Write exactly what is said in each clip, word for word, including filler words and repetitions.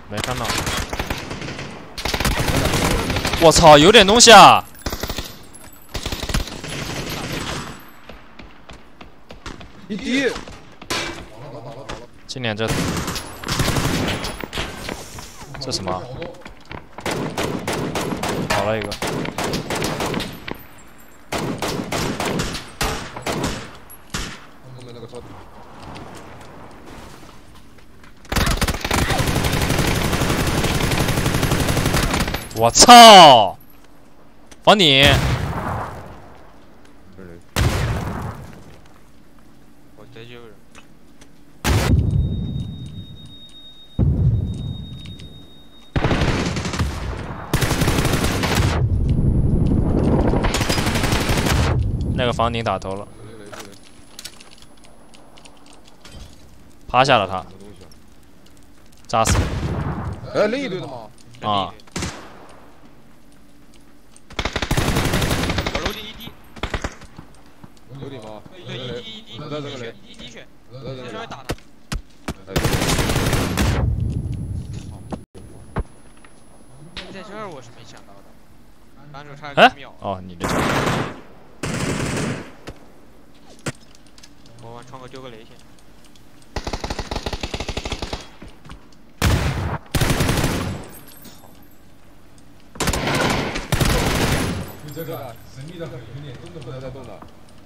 没看到。我操，有点东西啊！ 一滴。 今年这这什么？倒了一个。 我操！房顶， 我这就有人。 那个房顶打头了，趴下了他，扎死了。 哎，另一队的吗？ 啊！ 我楼顶一滴， 楼顶吗？ 对，一滴一滴，一滴血，一滴血，在上面打的。在这儿我是没想到的，刚才差点秒。 哦，你的。 我往窗口丢个雷先。 这个神秘的很，有点动都不能再动了。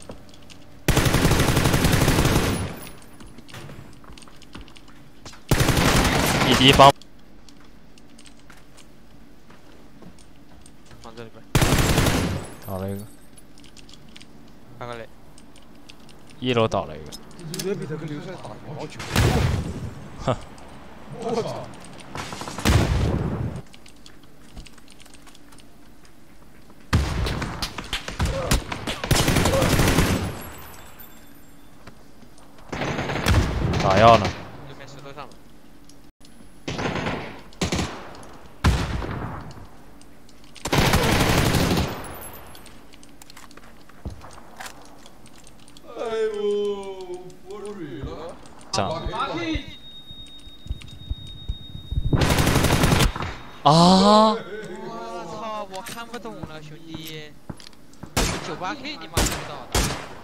一滴帮。 放这里边。 倒了一个。 开个雷。 一楼倒了一个。 这比他跟刘帅打好久。 哼。 我操！ 打药呢？ 就在石头上了。 哎呦，我水了！ 这样。啊！ 我操！我看不懂了，兄弟。九八 K 你妈知道的。